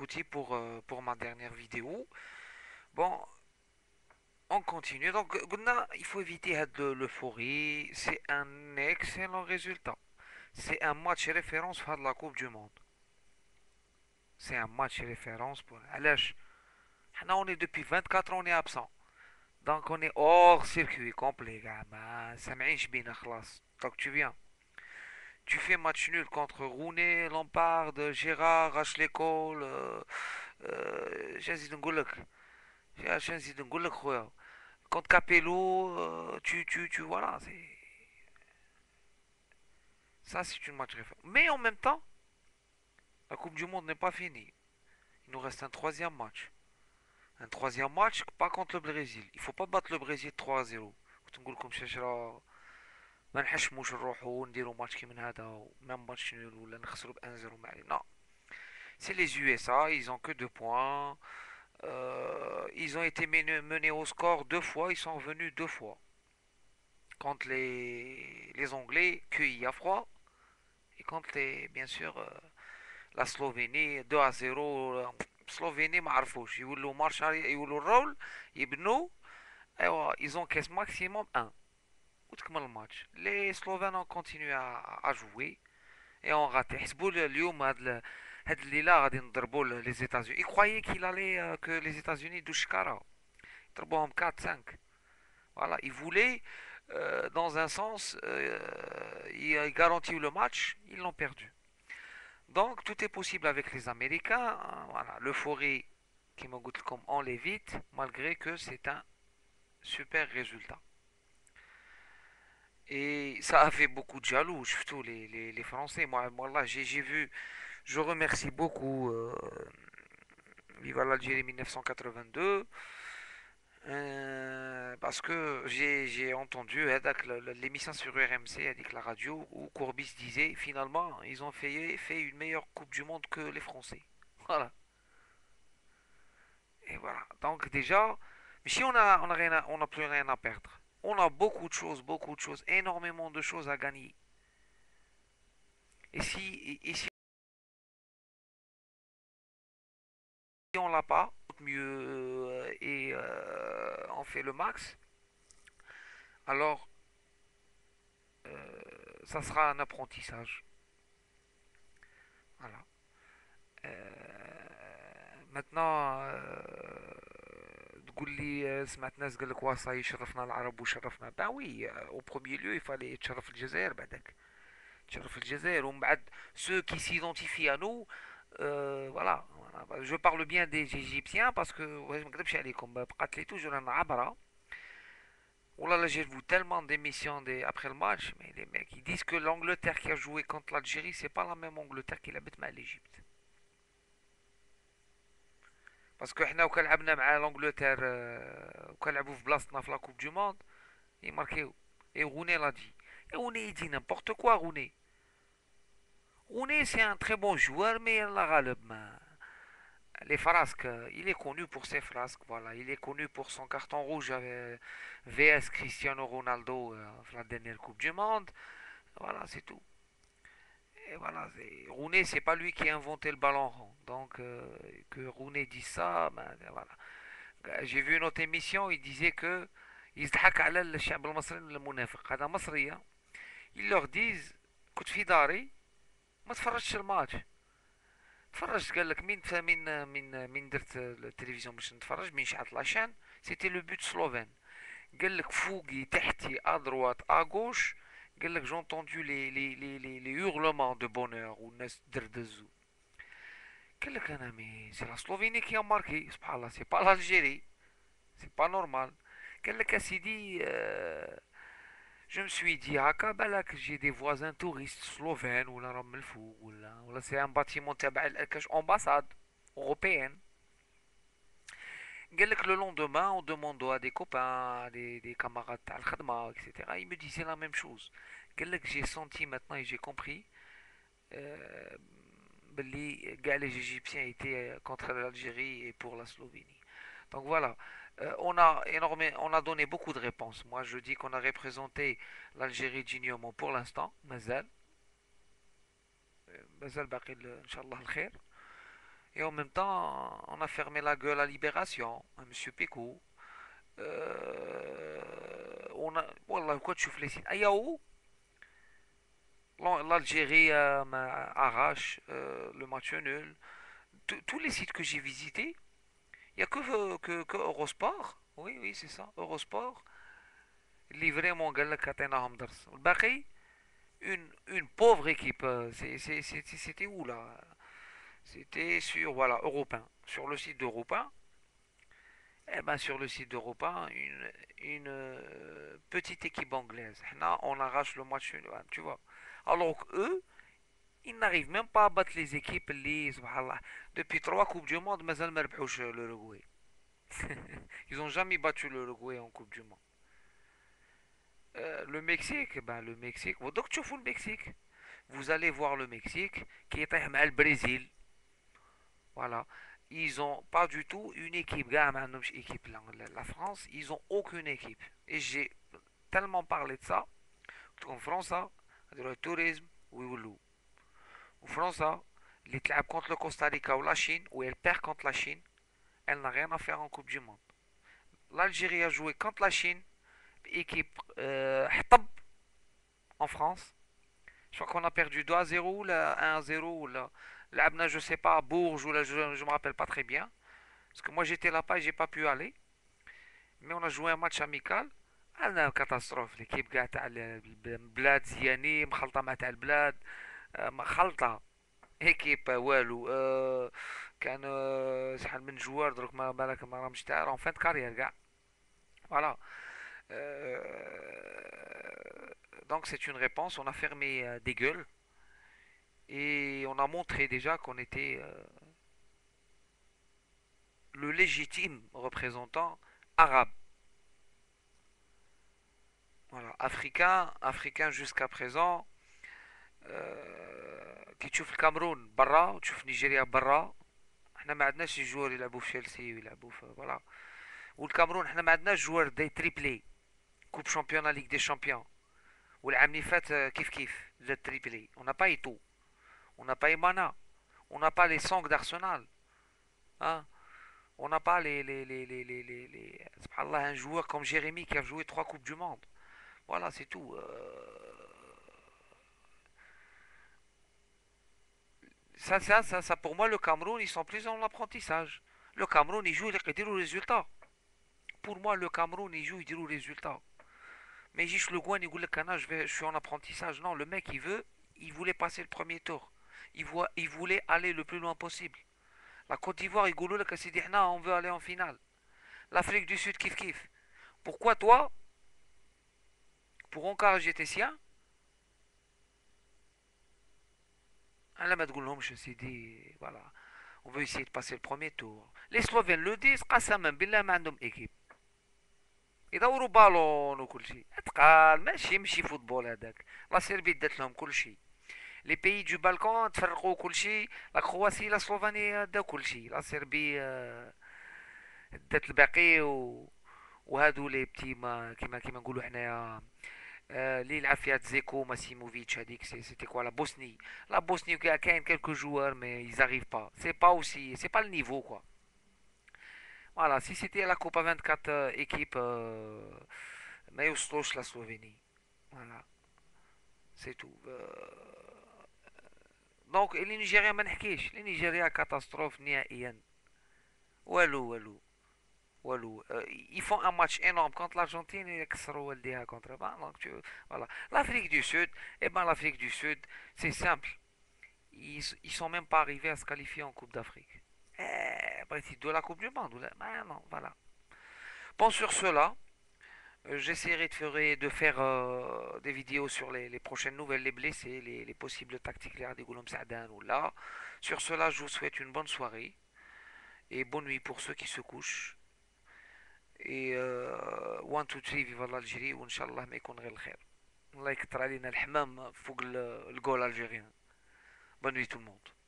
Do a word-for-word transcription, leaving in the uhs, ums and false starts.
Fouti pour, euh, pour ma dernière vidéo. Bon, on continue. Donc, Guna, il faut éviter had le- l'euphorie. C'est un excellent résultat. C'est un match référence pour la Coupe du Monde. C'est un match référence pour. علاش حنا on est depuis vingt-quatre ans on est absent. Donc on est hors circuit complet gars. ما سامعينش بينا خلاص. Donc tu viens. Tu fais match nul contre Rooney, Lampard, Gérard, Ashley Cole. euh, euh, جاي نقول لك. عشان نزيد نقول لك خويا. Contre Capello, euh, tu, tu, tu, voilà, c'est, ça c'est une match référence. Mais en même temps, la Coupe du Monde n'est pas finie. Il nous reste un troisième match. Un troisième match, pas contre le Brésil. Il faut pas battre le Brésil trois à zéro. كنت نقول لكم شاشرة ما نحشموش نروحوا ونديروا ماتش كي من هذا ومام ماتش نول ولا نخسروا ب واحد صفر ما علينا. Non, c'est les U S A, ils ont que deux points. Euh, ils ont été menés, menés au score deux fois, ils sont revenus deux fois. Contre les, les Anglais, cueillis à froid. Et contre les, bien sûr, euh, la Slovénie deux à zéro. euh, Slovénie ما عرفوش يولوا مارش يولوا الرول يبنوا. ايوا ils ont caisse maximum un وتكمل الماتش. Les Slovènes ont continué à, à jouer et ont raté. حسبوا اليوم هاد ال- هاد الليلة غادي نضربوا les États-Unis. Ils croyaient qu'il allait euh, que les États-Unis يدوا الشكارة ضربوهم quatre cinq. Voilà, ils voulaient euh, dans un sens euh, ils garantir le match, ils l'ont perdu. Donc tout est possible avec les Américains. Hein, voilà, l'euphorie qui me goûte comme on l'évite, malgré que c'est un super résultat. Et ça a fait beaucoup de jaloux, surtout les, les, les Français. Moi, moi là, j'ai j'ai vu, je remercie beaucoup euh, Viva l'Algérie mille neuf cent quatre-vingt-deux. Euh, parce que j'ai j'ai entendu hein, l'émission sur R M C, avec la radio, où Courbis disait finalement ils ont fait, fait une meilleure Coupe du Monde que les Français. Voilà. Et voilà. Donc déjà, mais si on a, on a rien à- on n'a plus rien à perdre. On a beaucoup de choses, beaucoup de choses, énormément de choses à gagner. Et si, et, et si on l'a pas, mieux euh, et euh, on fait le max, alors euh, ça sera un apprentissage. Voilà. آه، maintenant آه، تقول لي آه، سمعت ناس قال لك وصاي شرفنا العرب وشرفنا با وي او بروميير ليو يفالي تشرف الجزائر بعدك تشرف الجزائر ومن بعد ceux qui s'identifient à nous euh, voilà voilà. Je parle bien des Égyptiens parce que ouais, ما نكذبش عليكم بقات لي توجور انا عبره والله là j'ai vu tellement d'émissions des... après le match mais les mecs ils disent que l'Angleterre qui a joué contre l'Algérie c'est pas la même Angleterre qui habite مع l'Égypte. باسكو حنا وكان لعبنا مع لونجلتير آه، وكان لعبوا في بلاصتنا في لا كوب دو موند يماركيو. اي غوني لا دي. اي غوني يدي نيمبورت كوا غوني. غوني سي ان تري بون جوار مي الله غالب ما les frasques, euh, il est connu pour ses frasques, voilà. Il est connu pour son carton rouge avec V S Cristiano Ronaldo euh, la dernière Coupe du Monde. Voilà, c'est tout. Et voilà, Rooney, c'est pas lui qui a inventé le ballon rond. Donc, euh, que Rooney dise ça, ben voilà. J'ai vu une autre émission, il disait que يضحك على الشعب المصري المنافق هذا مصرية. Ils leur disent كنت في داري ما تفرجتش الماتش. تفرجت قال لك مين مين مين مين درت التلفزيون باش نتفرج مين شعلت لاشين سيتي لو بوت سلوفين. قال لك فوقي تحتي ادروات اغوش. قال لك j'ai entendu les, les, les, les, les hurlements de bonheur والناس تدردزوا. قال لك انا مي سي لا سلوفيني كي ماركي سبحان الله سي با l'Algérie. C'est pas normal. قال لك اسيدي آه je me suis dit هكا بالك j'ai des voisins touristes slovènes ولا راهم من الفوق ولا ولا سي ان باتيمون تبع كاش امباساد européenne. قال لك le lendemain on demande à des copains des, des camarades تاع الخدمة et cetera. Ils me disaient la même chose. قال لك j'ai senti maintenant et j'ai compris euh, باللي كاع les Égyptiens étaient contre l'Algérie et pour la Slovénie. Donc voilà. Euh, on a énormément, on a donné beaucoup de réponses. Moi, je dis qu'on a représenté l'Algérie dignement pour l'instant. مازال مازال باقي ان شاء الله الخير. Et en même temps, on a fermé la gueule à Libération, à Monsieur Péco. Euh, on a, voilà, quoi tu fais les sites. Ayaou, l'Algérie euh, arrache euh, le match nul. Tous tous les sites que j'ai visités, il n'y a que, que, que Eurosport. Oui, oui, c'est ça, Eurosport. اللي فريمون قال لك عطيناهم درس الباقي une, une pauvre équipe. euh, c'est- c'est- c'est- C'était où là? C'était sur voilà, Europe un. Sur le site d'Europe un. Eh ben, sur le site d'Europe un, une, une euh, petite équipe anglaise. Là, on arrache le match, hein, tu vois. Alors qu'eux, ils n'arrivent même pas à battre les équipes اللي سبحان الله. Depuis trois Coupes du Monde, مازال ما ربحوش l'Uruguay. Ils ont jamais battu l'Uruguay en Coupe du Monde. Euh, le Mexique, ben le Mexique. Donc tu fous le Mexique. Vous allez voir le Mexique qui est avec le Brésil. Voilà. Ils ont pas du tout une équipe. Gars, maintenant, équipe là. La la France, ils ont aucune équipe. Et j'ai tellement parlé de ça. En France, le tourisme, oui ou non. En France, les clubs contre le Costa Rica ou la Chine, où elle perd contre la Chine, elle n'a rien à faire en Coupe du Monde. L'Algérie a joué contre la Chine, équipe euh, en France. Je crois qu'on a perdu deux à zéro ou un à zéro ou là. L'Abna, je sais pas, à Bourges ou là, je ne me rappelle pas très bien. Parce que moi j'étais là-bas et j'ai pas pu aller. Mais on a joué un match amical. انا كاتاستروف ليكيب كاع تاع البلاد زياني مخلطه مع تاع البلاد آه، خلطه ايكيب والو آه، كان آه، شحال من جوار دروك ما بالك ما راهمش تاع راهم فان كارير كاع فوالا. Donc c'est une réponse, on a fermé euh, des gueules et on a montré déjà qu'on était euh, le légitime représentant arabe. Voilà, africain, africain jusqu'à présent. آه، كي تشوف الكاميرون برا وتشوف نيجيريا برا، احنا ما عندناش شي جوار يلعبوا في تشيلسي ويلعبوا في فوالا. والكاميرون احنا ما عندناش جوار دي تريبلي كوب شامبيون ليغ دي شامبيون. والعام اللي فات آه، كيف كيف جا تريبلي اون با ايتو اون با ايمانا اون با لي سونغ d'Arsenal hein. On n'a pas les, les, les, les, les, les, les- subhanallah, un joueur comme Jérémy qui a joué trois Coupes du Monde. Voilà, c'est tout. Euh, Ça, ça, ça, ça, pour moi, le Cameroun, ils sont plus en apprentissage. Le Cameroun, il joue, il dit le résultat. Pour moi, le Cameroun, il joue, il dit le résultat. Mais Jish Le Gouin, il dit que je, vais, je suis en apprentissage. Non, le mec, il veut, il voulait passer le premier tour. Il, voit, il voulait aller le plus loin possible. La Côte d'Ivoire, il goulou que c'est dit, on veut aller en finale. L'Afrique du Sud, kiff kiff. Pourquoi toi, pour encourager tes siens, là, ma je s'est dit, voilà, on veut essayer de passer le premier tour. Les Slovènes le disent, قسما بالله ما عندهم équipe. يدوروا بالون وكل شيء اتقال ماشي ماشي فوتبول هذاك. لا سيربي دات لهم كل شيء. لي بيي دو بالكون تفرقوا كل شيء. لا كرواسي لا سلوفانيا دا كل شيء. لا سيربي آه، دات الباقي و... وهادو لي بتي ما كيما كيما نقولوا حنايا آه، اللي يلعب فيها تزيكو ماسيموفيتش هذيك سي سيتي كوا لا بوسني. لا بوسني كاين كالكو جوار مي يزاريف با سي با اوسي سي با النيفو كوا. Voilà, si c'était la Coupe à vingt-quatre euh, équipes, euh, mais يوصلوش la Slovénie. Voilà, c'est tout. Euh, Donc les Nigériens ما نحكيش، les Nigériens catastrophe نهائيا. والو والو والو. Euh, Ils font un match énorme contre l'Argentine et يكسروا والديها contre. Bah, donc, tu- voilà. L'Afrique du Sud, eh ben l'Afrique du Sud, c'est simple. Ils, ils sont même pas arrivés à se qualifier en Coupe d'Afrique. Eh, bah, c'est de la Coupe du Monde. Bah, non, voilà. Bon, sur cela, Euh, j'essaierai de faire, de faire euh, des vidéos sur les, les prochaines nouvelles, les blessés, les, les possibles tactiques, les Radegouloum Sadan ou là. Sur cela, je vous souhaite une bonne soirée et bonne nuit pour ceux qui se couchent. Et euh, one, two, three, vive l'Algérie, وإن ما يكون غير الخير. الله يكتر علينا الحمام فوق الجول الجيريان. Bonne nuit tout le monde.